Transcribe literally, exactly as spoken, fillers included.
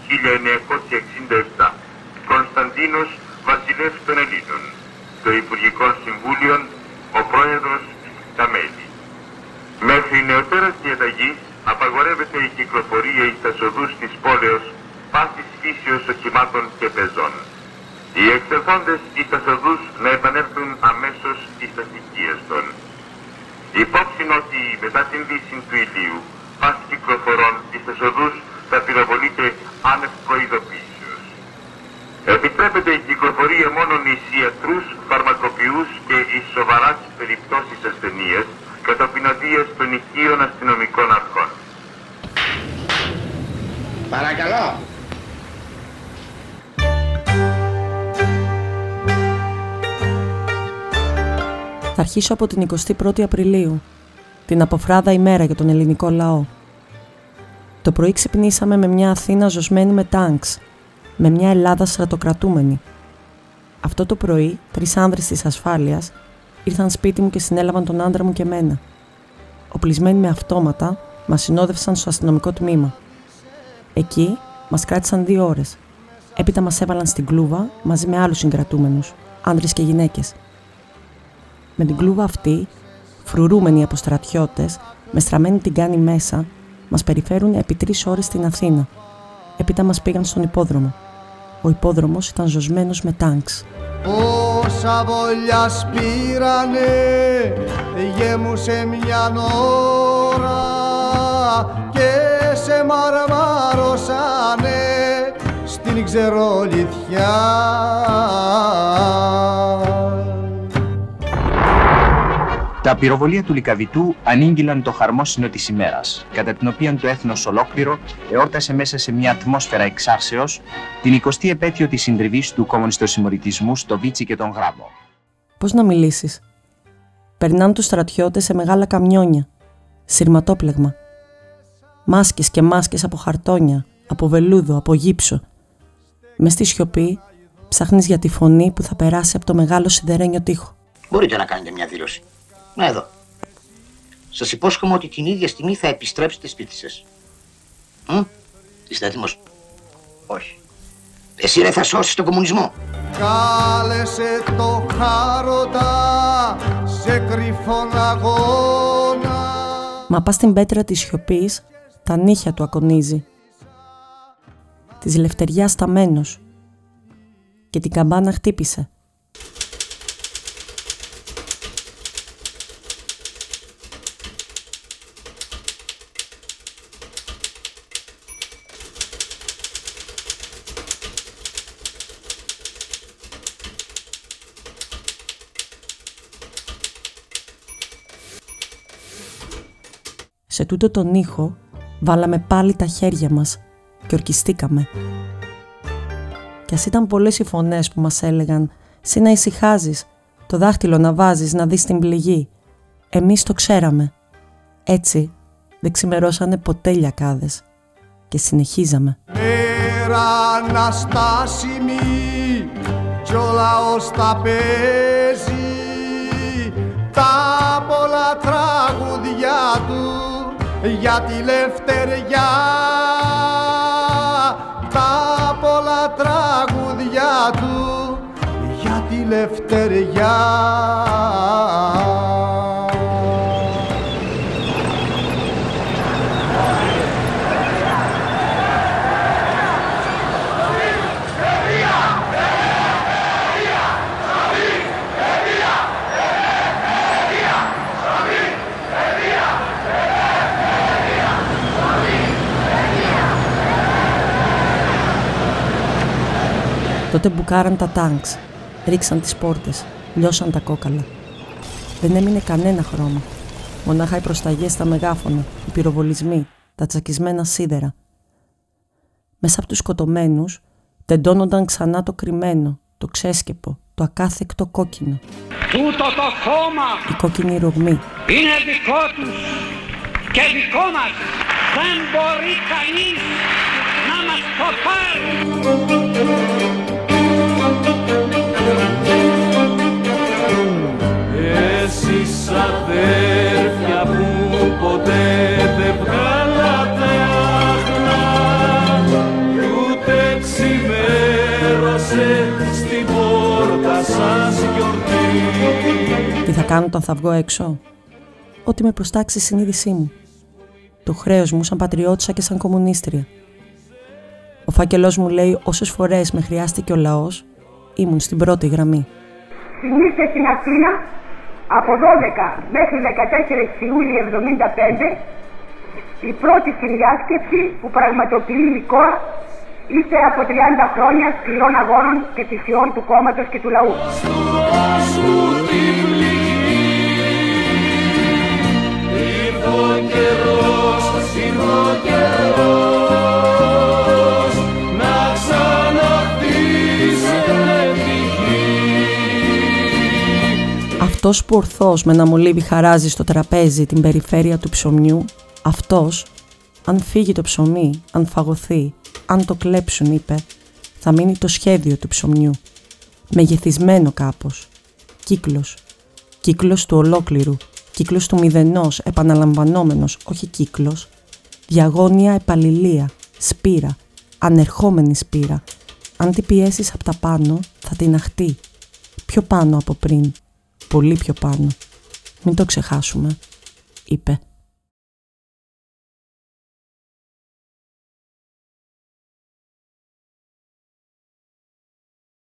χίλια εννιακόσια εξήντα επτά. Κωνσταντίνος, βασιλεύς των Ελλήνων. Το Υπουργικό Συμβούλιο, ο πρόεδρος, τα μέλη. Μέχρι νεωτέρας διαταγής απαγορεύεται η κυκλοφορία εις τας οδούς της πόλεως πάσης φύσεως οχημάτων και πεζών. Οι εξελθόντες εις τας οδούς να επανέλθουν αμέσως εις τας οικίες των. Υπόψην ότι μετά την δύση του ηλίου, πάση κυκλοφορών εις τας οδούς θα πυροβολείται άνευ προειδοποίησεως. Επιτρέπεται η κυκλοφορία μόνον εις ιατρούς, φαρμακοποιούς και εις σοβαράς περιπτώσεις ασθενείας, κατόπιν οδείας των οικείων αστυνομικών αρχών. Παρακαλώ. Θα αρχίσω από την εικοστή πρώτη Απριλίου, την αποφράδα ημέρα για τον ελληνικό λαό. Το πρωί ξυπνήσαμε με μια Αθήνα ζωσμένη με τάγκς, με μια Ελλάδα στρατοκρατούμενη. Αυτό το πρωί, τρεις άνδρες της ασφάλειας ήρθαν σπίτι μου και συνέλαβαν τον άντρα μου και μένα. Οπλισμένοι με αυτόματα, μας συνόδευσαν στο αστυνομικό τμήμα. Εκεί μας κράτησαν δύο ώρες. Έπειτα μας έβαλαν στην κλούβα μαζί με άλλους συγκρατούμενους, άνδρες και γυναίκες. Με την κλούβα αυτή, φρουρούμενοι από στρατιώτες, με στραμμένη την κάνη μέσα, μας περιφέρουν επί τρεις ώρες στην Αθήνα. Έπειτα μας πήγαν στον υπόδρομο. Ο υπόδρομος ήταν ζωσμένος με τάγκς. Πόσα βολιά σπήρανε, γέμουσε μια ώρα και σε μαρμάρωσανε στην ξερολιθιά. Τα πυροβολία του Λυκαβητού ανήγγυλαν το χαρμόσυνο της ημέρας, κατά την οποία το έθνος ολόκληρο εόρτασε μέσα σε μια ατμόσφαιρα εξάρσεως την εικοστή επέτειο της συντριβής του κομμουνιστοσημωρητισμού στο Βίτσι και τον Γράμμο. Πώς να μιλήσεις? Περνάνε τους στρατιώτες σε μεγάλα καμιόνια, σειρματόπλεγμα. Μάσκες και μάσκες από χαρτόνια, από βελούδο, από γύψο. Μες στη σιωπή ψάχνεις για τη φωνή που θα περάσει από το μεγάλο σιδερένιο τοίχο. Μπορείτε να κάνετε μια δήλωση. Να εδώ. Σας υπόσχομαι ότι την ίδια στιγμή θα επιστρέψετε σπίτι σας. Μ? Είστε έτοιμος? Όχι. Εσύ ρε θα σώσεις τον κομμουνισμό. Κάλεσε το χάρωτα σε κρυφόν αγώνα. Μα πας στην πέτρα της σιωπής, τα νύχια του ακονίζει. Της λευτεριάς σταμένος. Και την καμπάνα χτύπησε. Σε τούτο τον ήχο βάλαμε πάλι τα χέρια μας και ορκιστήκαμε. Κι ας ήταν πολλές οι φωνές που μας έλεγαν «Συ να ησυχάζεις, το δάχτυλο να βάζεις να δεις την πληγή». Εμείς το ξέραμε. Έτσι δεν ξημερώσανε ποτέ λιακάδες και συνεχίζαμε. Μέρα αναστάσιμη κι ο λαός τα παίζει, τα πολλά τραγουδιά του για τη λευτεριά, τα πολλά τραγουδιά του για τη λευτεριά. Τότε μπουκάραν τα τάγκς, ρίξαν τις πόρτες, λιώσαν τα κόκαλα. Δεν έμεινε κανένα χρώμα. Μονάχα οι προσταγές στα μεγάφωνα, οι πυροβολισμοί, τα τσακισμένα σίδερα. Μέσα από τους σκοτωμένους τεντώνονταν ξανά το κρυμμένο, το ξέσκεπο, το ακάθεκτο κόκκινο. Τούτο το χώμα η κόκκινη ρογμή. Είναι δικό τους και δικό μας. Δεν μπορεί κανείς να μας το πάρει. Εσείς αδέρφια που ποτέ δεν βγάλατε άχνα κι ούτε κάνω όταν θα βγω έξω? Ό,τι με προστάξει η συνείδησή μου. Το χρέος μου σαν πατριώτισσα και σαν κομμουνίστρια. Ο φάκελός μου λέει όσες φορές με χρειάστηκε ο λαός, ήμουν στην πρώτη γραμμή. Συνήθισε στην Αθήνα από δώδεκα μέχρι δεκατέσσερις Ιούλιο εβδομήντα πέντε η πρώτη συνδιάσκεψη που πραγματοποιεί η ΚΟΑ ύστερα από τριάντα χρόνια σκληρών αγώνων και θυσιών του κόμματος και του λαού. Αυτός που ορθώς με ένα μολύβι χαράζει στο τραπέζι την περιφέρεια του ψωμιού, αυτός, αν φύγει το ψωμί, αν φαγωθεί, αν το κλέψουν, είπε, θα μείνει το σχέδιο του ψωμιού, μεγεθυσμένο κάπως, κύκλος, κύκλος του ολόκληρου, κύκλος του μηδενός, επαναλαμβανόμενος, όχι κύκλος, διαγώνια επαλληλία, σπήρα, ανερχόμενη σπήρα. Αν την πιέσεις από τα πάνω, θα την αχτεί, πιο πάνω από πριν, πολύ πιο πάνω. Μην το ξεχάσουμε, είπε.